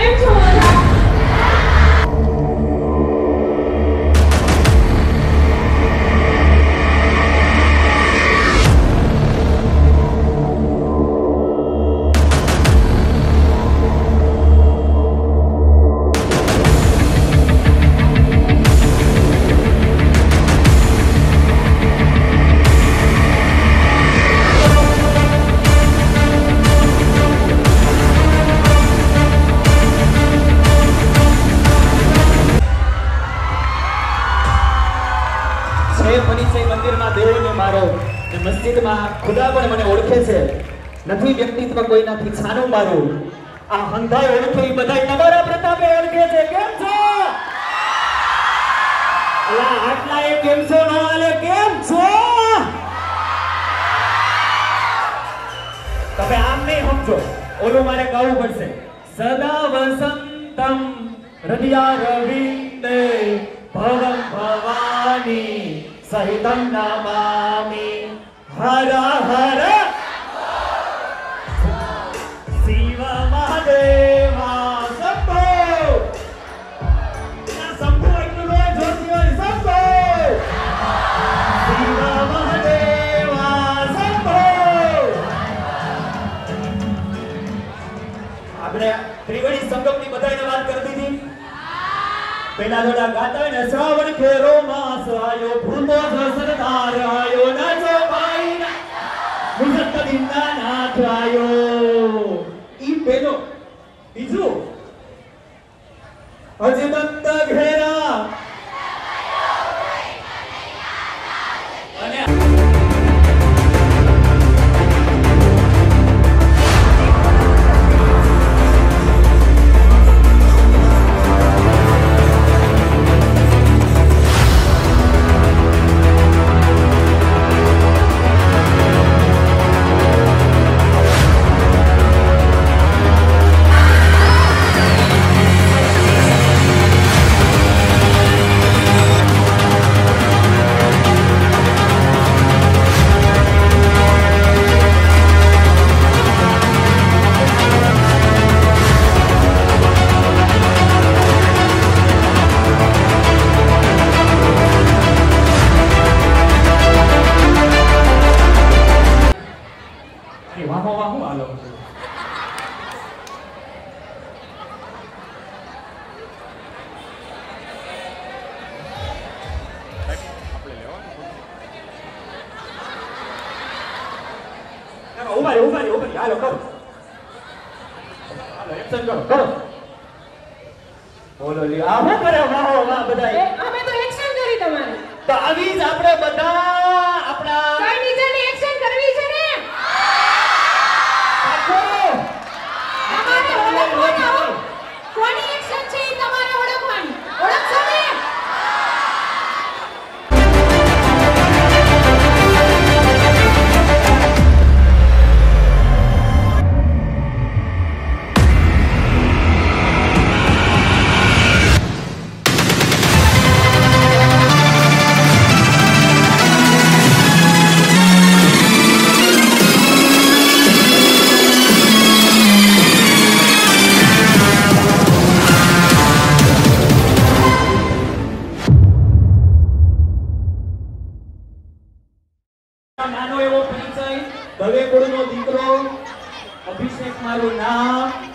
કેમ છો બધા? ખુદા પણ મને ઓળખે છે નથી વ્યક્તિત્વ કોઈનાથી છાનું મારું આ હંધાય ઓળખે ઈ બધાય તમારા પ્રતાપે ઓળખે છે કેમ છો અલા આટલા એ કેમ છો નો આલે કેમ છો તમે આમ નહીં સમજો ઓલું મારે ગાવું પડશે સદા વસંતમ હૃદયા રવિન્દે ભવમ ભવાની સહિતમ નમામિ હર હર શિવ મહાદેવા શંભો શંભો એટલું નો જોતી હોય શંભો શિવ મહાદેવા શંભો આપણે ત્રિવેણી સંગમની બધાને વાત કરી દીધી પેલા થોડા ગાતા હોય ને શ્રાવણ ખેરો માસ આયો ભૂતો સરદાર આયો નાચો ભાઈ મુઝફ્ફર ના નાથ આયો ઈ પેલો બીજું અજનંદ ઘેરા અને હાલો કરો હાલો એક્શન કરો બોલો લી આ હું કરે વાહ બધાય અમે તો એક્શન કરી તમારે તો આવી જ આપણે બધા આપણા કઈ નીચેની એક્શન કરવી છે ને આખો તમારે ઓળખવાનું કોની એક્શન છે ઈ તમારે ઓળખવાની ઓળખશો ને નાનો એવો પરિચય દવે કુળનો દીકરો અભિષેક મારું નામ